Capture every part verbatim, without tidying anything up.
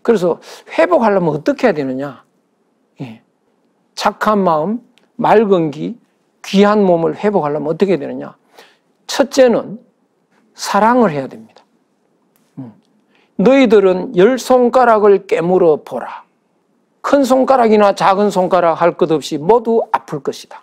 그래서 회복하려면 어떻게 해야 되느냐? 예. 착한 마음, 맑은 기, 귀한 몸을 회복하려면 어떻게 해야 되느냐? 첫째는 사랑을 해야 됩니다. 음. 너희들은 열 손가락을 깨물어 보라. 큰 손가락이나 작은 손가락 할 것 없이 모두 아플 것이다.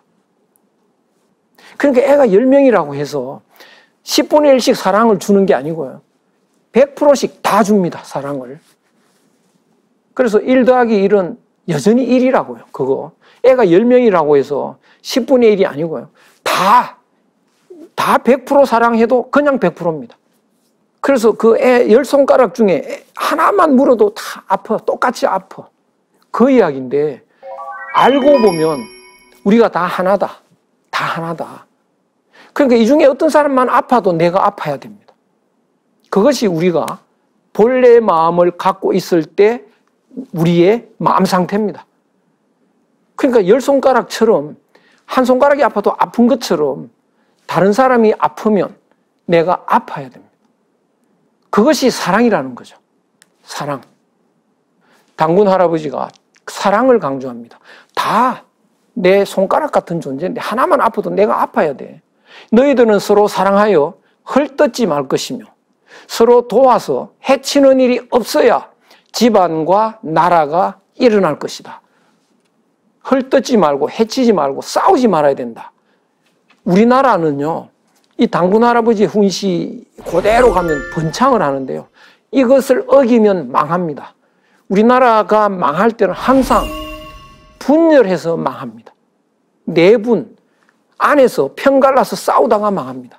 그러니까 애가 열 명이라고 해서 십분의 일씩 사랑을 주는 게 아니고요. 백 퍼센트씩 다 줍니다, 사랑을. 그래서 일 더하기 일은 여전히 일이라고요, 그거. 애가 열 명이라고 해서 십분의 일이 아니고요. 다, 다 백 퍼센트 사랑해도 그냥 백 퍼센트입니다. 그래서 그 애 열 손가락 중에 하나만 물어도 다 아파, 똑같이 아파. 그 이야기인데, 알고 보면 우리가 다 하나다. 다 하나다. 그러니까 이 중에 어떤 사람만 아파도 내가 아파야 됩니다. 그것이 우리가 본래의 마음을 갖고 있을 때 우리의 마음 상태입니다. 그러니까 열 손가락처럼 한 손가락이 아파도 아픈 것처럼 다른 사람이 아프면 내가 아파야 됩니다. 그것이 사랑이라는 거죠. 사랑. 당군 할아버지가 사랑을 강조합니다. 다 내 손가락 같은 존재인데 하나만 아파도 내가 아파야 돼. 너희들은 서로 사랑하여 헐뜯지 말 것이며 서로 도와서 해치는 일이 없어야 집안과 나라가 일어날 것이다. 헐뜯지 말고 해치지 말고 싸우지 말아야 된다. 우리나라는요, 이 당군 할아버지 훈시 그대로 가면 번창을 하는데요. 이것을 어기면 망합니다. 우리나라가 망할 때는 항상 분열해서 망합니다. 내분, 안에서 편갈라서 싸우다가 망합니다.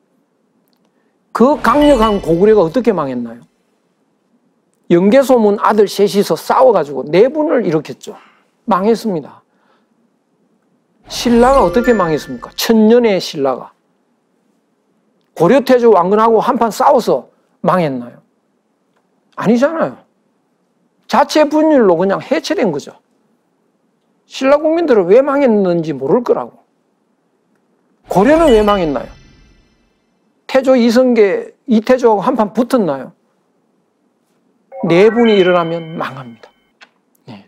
그 강력한 고구려가 어떻게 망했나요? 영계소문 아들 셋이서 싸워가지고 내분을 일으켰죠. 망했습니다. 신라가 어떻게 망했습니까? 천년의 신라가. 고려태조 왕건하고 한판 싸워서 망했나요? 아니잖아요. 자체 분열로 그냥 해체된 거죠. 신라 국민들은 왜 망했는지 모를 거라고. 고려는 왜 망했나요? 태조 이성계, 이태조하고 한판 붙었나요? 내분이 일어나면 망합니다. 네.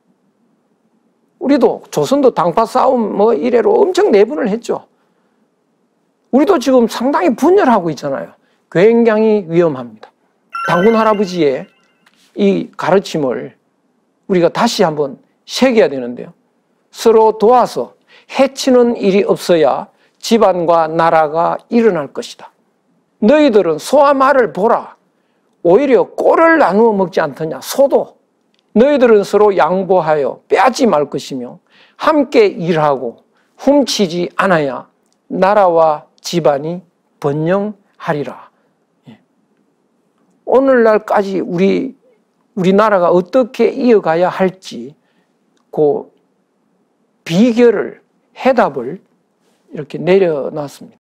우리도 조선도 당파 싸움 뭐 이래로 엄청 내분을 했죠. 우리도 지금 상당히 분열하고 있잖아요. 굉장히 위험합니다. 당군 할아버지의 이 가르침을 우리가 다시 한번 새겨야 되는데요. 서로 도와서 해치는 일이 없어야 집안과 나라가 일어날 것이다. 너희들은 소와 말을 보라. 오히려 꼴을 나누어 먹지 않더냐. 소도 너희들은 서로 양보하여 빼앗지 말 것이며 함께 일하고 훔치지 않아야 나라와 집안이 번영하리라. 오늘날까지 우리 우리나라가 어떻게 이어가야 할지 그 비결을, 해답을 이렇게 내려놨습니다.